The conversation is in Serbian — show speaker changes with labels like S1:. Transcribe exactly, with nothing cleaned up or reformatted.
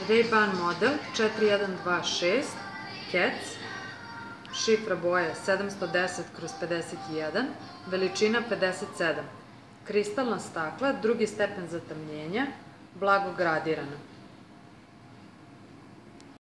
S1: Ray-Ban model četiri jedan dva šest, Cats, šifra boje sedamsto deset kroz pedeset jedan, veličina pedeset sedam, kristalna stakla, drugi stepen zatamljenja, blago gradirana.